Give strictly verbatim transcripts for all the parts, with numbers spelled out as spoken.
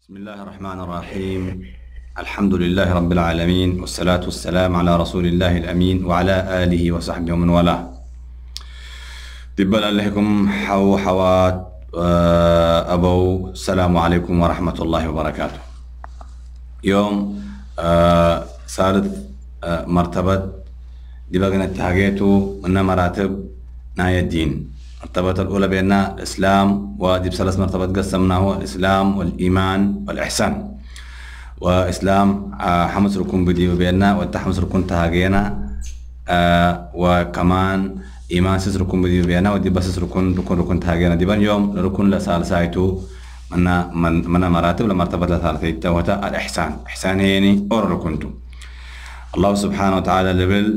بسم الله الرحمن الرحيم. الحمد لله رب العالمين، والصلاة والسلام على رسول الله الأمين وعلى آله وصحبه ومن والاه. دبل لكم حو حوات أبو السلام عليكم ورحمة الله وبركاته. يوم ثالث مرتبة دبقنا التهاجيتو من مراتب نهاية الدين. المرتبة الأولى بأن الإسلام، ودي بثلاث مرتبات قسمناه: الإسلام والإيمان والإحسان. وإسلام حمس ركن بدي بأن والتحمس ركن تهاجينا، وكمان إيمان سس ركن بدي بأن ودي بس ركن ركن ركن تهاجينا. دي بن يوم ركن لثالثايتو من من من مراتب لمرتبة لثالثايتو وتا الإحسان. إحسان يعني أور ركنتو. الله سبحانه وتعالى لبل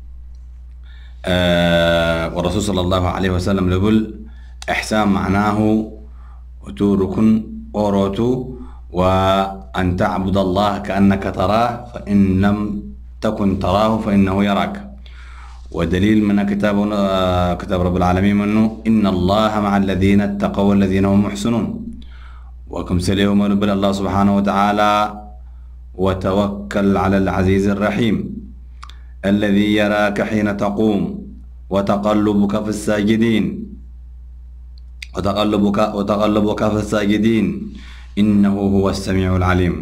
آه والرسول صلى الله عليه وسلم لبل إحسان معناه وتو ركن أوروتو، وأن تعبد الله كأنك تراه فإن لم تكن تراه فإنه يراك. ودليل من كتاب آه كتاب رب العالمين منه: إن الله مع الذين اتقوا والذين هم محسنون. وكم سليهم لبل الله سبحانه وتعالى: وتوكل على العزيز الرحيم الذي يراك حين تقوم وتقلبك في الساجدين وتقلبك وتقلبك في الساجدين إنه هو السميع العليم.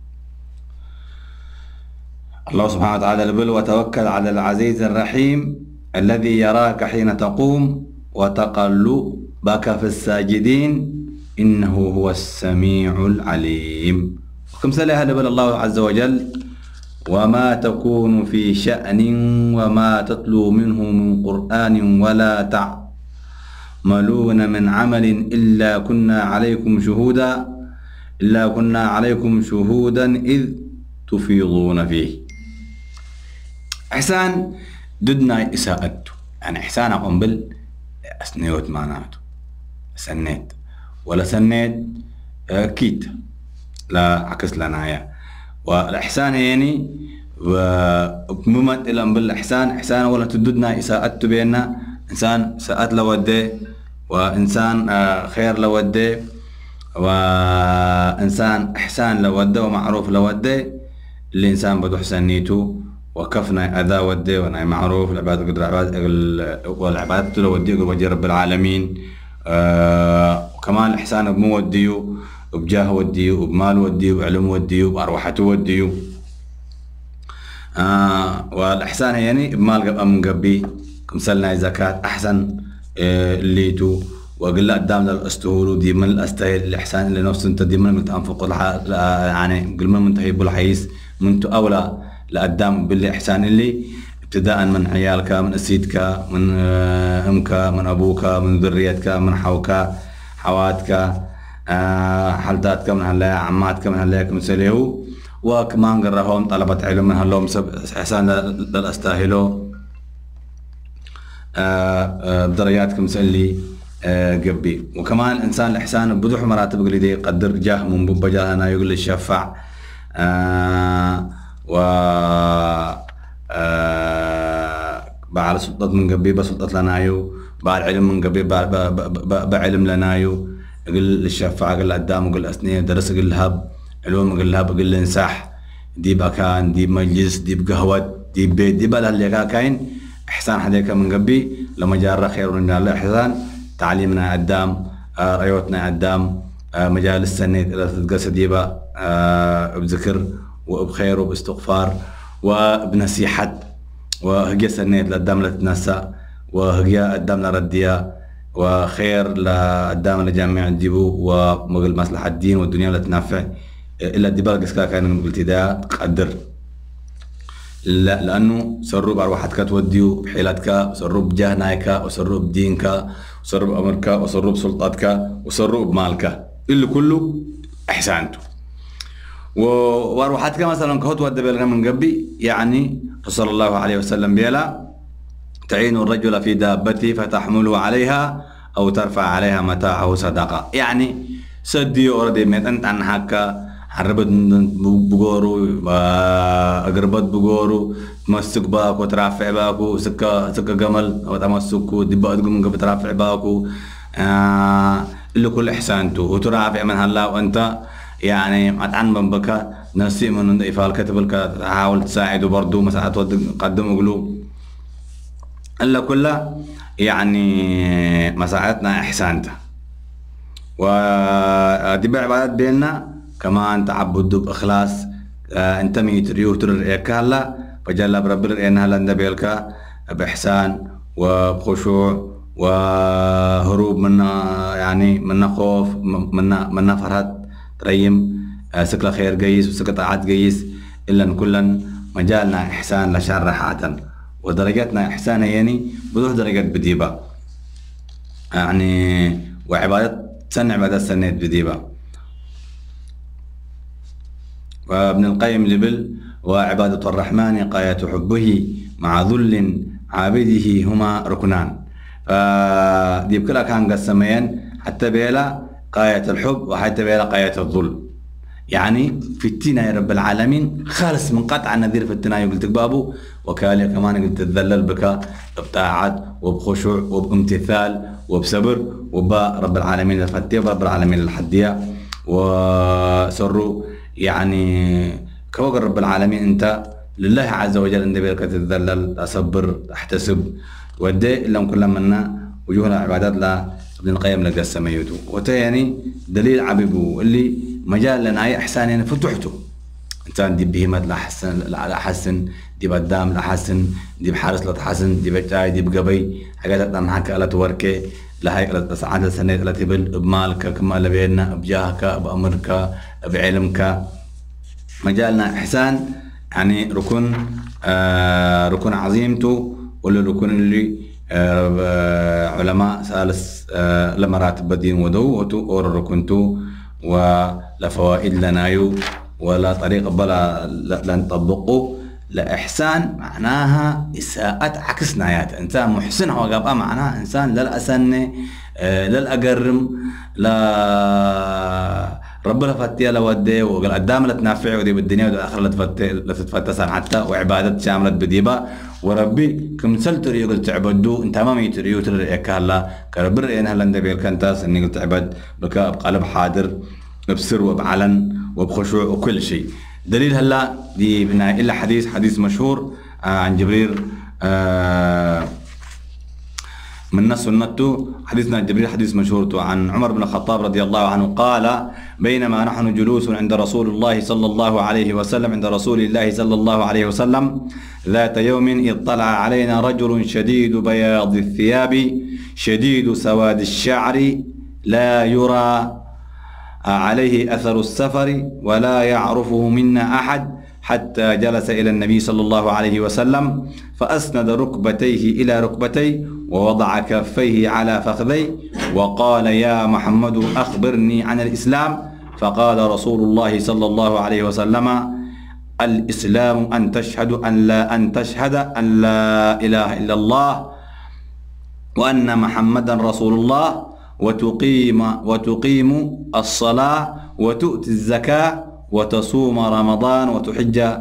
الله سبحانه وتعالى يقول: وتوكل على العزيز الرحيم الذي يراك حين تقوم وتقلبك في الساجدين إنه هو السميع العليم. وكم سلها لبل الله عز وجل: وما تكون في شأن وما تتلو منه من قرآن ولا تعملون من عمل إلا كنا عليكم شهودا إلا كنا عليكم شهودا إذ تفيضون فيه. إحسان ضدنا إساءته، يعني إحسان قنبل أسنيوت معناته سنيت ولا سنيت كيت لا عكس لنا يا. والإحسان يعني وممثلا بالإحسان إحسان ولا تددنا إساءت بيننا إنسان ساءت لوده، وإنسان خير لوده، وإنسان إحسان لوده ومعروف لوده. الإنسان بده حسنيته وكفنا أذى وده وناي معروف العباد قدر عباد والعباد لوده وجه رب العالمين. وكمان الإحسان بموديو وبجاه وديو وبمال وديو وبعلم وديو وبأرواحته وديو. آه والإحسان يعني بمال قبل من قبي كمثلنا زكاة أحسن آه الليتو وقل قدام للأستهول ودي من الأستهل الإحسان اللي نفسه أنت دي من متأنفق يعني قل من منتهيب الحيس منتو أولى لقدام بالإحسان اللي ابتداء من عيالك، من أسيدك، من آه أمك، من أبوك، من ذريتك، من حوك حواتك، آه حلتاتك من هلا، عماتك من هلا كمثليه. وكمان قرهم طلبة علم من هلهم سب إحسان للأستاهلو آه آه بدرجات كمثلي آه قبي. وكمان الإنسان الإحسان بدوح مراتب يقول لي قدر جاه من بوب جاهنا يقول لي الشفع آه و آه بعد سلطة من قبي بسلطة لنايو، بعد علم من قبي بعلم لنايو. يقول الشفاعة قال قدام قال أسنية درس قال هب علوم قال هب قال انساح دي بكان دي مجلس دي بقهوة دي بيت دي بلا اللي كاين إحسان حديك من قبي لما جار خير من الله إحسان تعليمنا قدام آه ريوتنا قدام آه مجالس سنة إلى تتقصد ديبا آه بذكر وبخير وباستغفار وبنصيحة وهجي سنة قدام لا تتنسى وهجي قدام لا رديا وخير لقدام لجميع الديبو ومقل مصلحة الدين والدنيا لا تنافع إلا الدبال قسكا كان بالتداء تقدر لا لأنه سروا بأرواحتك توديو بحيلتك، وسروا بجهنايك، وسروا بدينك، وسروا بأمرك، وسروا بسلطتك، وسروا بمالك، اللي كله إحسانته. وأرواحتك مثلا كهوت ود بلغا من قبي، يعني صلى الله عليه وسلم بيلا تعين الرجل في دابته فتحمله عليها أو ترفع عليها متاعه صدقة. يعني سدي أوردي ميت أنت عن حكا حربت بقورو أقربت بقورو تمسك باكو ترافع باكو سكا سكا جمل أو تمسكو دبا تقوم قبل ترافع باكو آه اللي كل إحسانته وترافع من هلا وأنت يعني عن بنبكا نسي من إفعال كتب تحاول تساعده برضو مساعدة تقدم قلوب إلا كلها يعني مساعدتنا إحسانته. ودي بعبادات بيننا كمان تعبد بإخلاص انتمي تريو تر إكالا فجل بربر إنها لندبيلك بإحسان وبخشوع وهروب منا يعني منا خوف منا منا فرحة تريم سكلا خير جيس وسكلا طاعات جيس إلا إن كلن مجالنا إحسان لشر حاتا ودرجاتنا إحسان يعني بدوح درجات بديبة يعني وعبادة سنة عبادة سنة بديبة. وابن القيم جبل وعبادة الرحمن قاية حبه مع ذل عابده هما ركنان. فدي بكلا كان قسمين حتى بيلا قاية الحب وحتى بيلا قاية الذل. يعني في التينا يا رب العالمين خالص من قطع النذير في التينا قلت بابو وكالي كمان قلت تذلل بك بطاعات وبخشوع وبامتثال وبصبر وبا رب العالمين الفتية ورب العالمين الحدية وسروا يعني كوغ رب العالمين انت لله عز وجل ان بك تتذلل اصبر احتسب ودي لهم كل منا وجوهنا عبادات لا ابن القيم لقى السميوتو وتاني دليل عبيبو اللي مجال لنا احسان يعني فتحته انسان دي بهمت لا حسن لا حسن دي بدام لا حسن دي بحارس لا تحسن دي بتاعي دي بقبي حاجات لما حكى لا توركي لا هيك سعادة سنة لا تبل بمالك كما لبينا بجاهك بأمرك بعلمك. مجالنا إحسان يعني ركن آه ركن عظيمته ولا ركن اللي آه علماء ثالث آه لمراتب الدين ودو اور ركنتو ولا فوائد لنايو ولا طريق بلا لنطبقه. لا إحسان معناها إساءة عكس نايات إنسان محسن هو قابا معناها إنسان لا الأسنة آه لا الأقرم لا ربنا فتيه لودي وقال قدام لا تنافع ودي بالدنيا والآخرة لا تفتي لا تتفتسن حتى وعبادة شاملة بديبة وربي كم سلتر يقول تعبدو انت ما ميتريو ترى كهلا كربر إنها لندبي الكنتاس إني قلت عبد بك بقلب حاضر بسر وبعلن وبخشوع وكل شيء. دليل هلا دي بنا إلا حديث حديث مشهور عن جبريل آه من نص سنته حديثنا جبريل حديث مشهور عن عمر بن الخطاب رضي الله عنه قال بينما نحن جلوس عند رسول الله صلى الله عليه وسلم عند رسول الله صلى الله عليه وسلم ذات يوم اطلع علينا رجل شديد بياض الثياب شديد سواد الشعر لا يرى عليه أثر السفر ولا يعرفه منا أحد حتى جلس إلى النبي صلى الله عليه وسلم فأسند ركبتيه إلى ركبتيه ووضع كفيه على فخذيه وقال يا محمد أخبرني عن الإسلام. فقال رسول الله صلى الله عليه وسلم الإسلام أن تشهد أن لا أن تشهد أن لا إله إلا الله وأن محمدا رسول الله وتقيم وتقيم الصلاة وتؤتي الزكاة وتصوم رمضان وتحج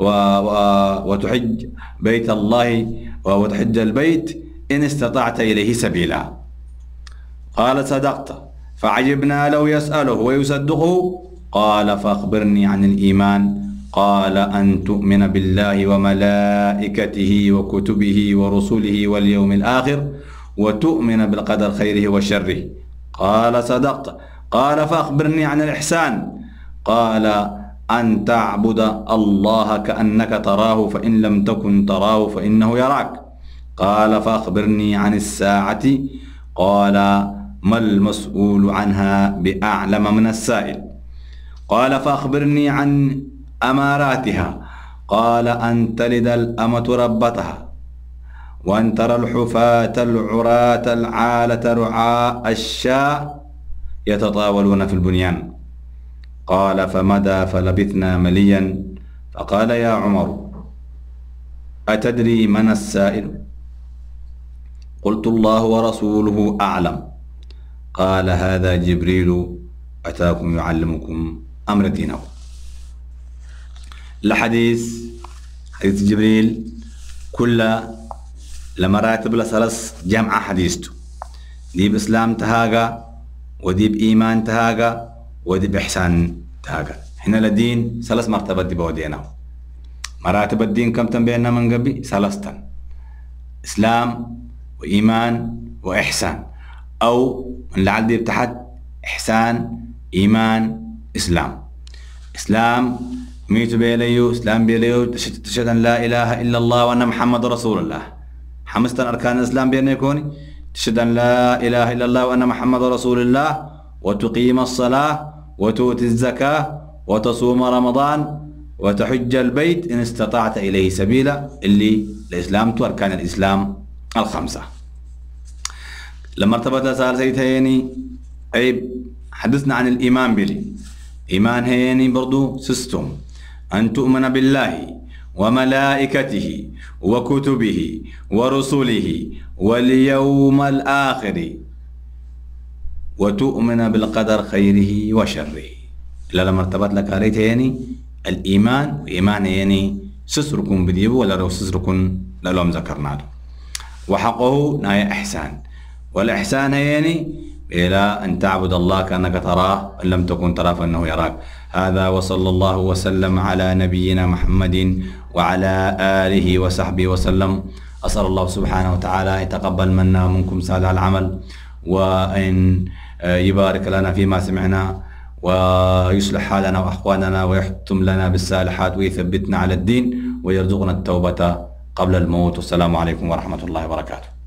وتحج بيت الله وتحج البيت إن استطعت إليه سبيلا. قال صدقت. فعجبنا له يسأله ويصدقه. قال فأخبرني عن الإيمان. قال أن تؤمن بالله وملائكته وكتبه ورسله واليوم الآخر وتؤمن بالقدر خيره وشره. قال صدقت. قال فأخبرني عن الإحسان. قال أن تعبد الله كأنك تراه فإن لم تكن تراه فإنه يراك. قال فأخبرني عن الساعة. قال ما المسؤول عنها بأعلم من السائل. قال فأخبرني عن أماراتها. قال أن تلد الأمة ربتها وأن ترى الحفاة العراة العالة رعاء الشاء يتطاولون في البنيان. قال فمدى فلبثنا مليا. فقال يا عمر أتدري من السائل؟ قلت الله ورسوله أعلم. قال هذا جبريل أتاكم يعلمكم أمر دينكم. الحديث حديث جبريل كل لمراتب لسلس جمع حديثته دي بإسلام تهاجا ودي بإيمان تهاجا ودي بإحسان تاجا هنا لدين ثلاث مرتبات دي بودينا مراتب الدين كم تنبينا من قبل ثلاثة إسلام وإيمان وإحسان أو من العدي تحت إحسان إيمان إسلام. إسلام ميت بيليو إسلام بيليو تشهد أن لا إله إلا الله وأن محمد رسول الله. حمستن أركان الإسلام بين يكوني تشهد أن لا إله إلا الله وأن محمد رسول الله وتقيم الصلاة وتؤتي الزكاة وتصوم رمضان وتحج البيت إن استطعت إليه سبيلا اللي الإسلام تو أركان الإسلام الخمسة. لما ارتبط لسال سيد هيني عيب حدثنا عن الإيمان بلي. إيمان هيني برضو سيستم أن تؤمن بالله وملائكته وكتبه ورسله واليوم الآخر وتؤمن بالقدر خيره وشره. إلا لما ارتبط لك هريت هيني الإيمان وإيمان هيني سسركم بديبو ولا لو سسركم لهم ذكرنا له. وحقه ناي إحسان والإحسان هيني إلى أن تعبد الله كأنك تراه إن لم تكن تراه فإنه يراك. هذا وصلى الله وسلم على نبينا محمد وعلى آله وصحبه وسلم. أسأل الله سبحانه وتعالى يتقبل منا ومنكم سادة العمل وأن يبارك لنا فيما سمعنا ويصلح حالنا وأحوالنا ويحتم لنا بالصالحات ويثبتنا على الدين ويرزقنا التوبة قبل الموت. والسلام عليكم ورحمة الله وبركاته.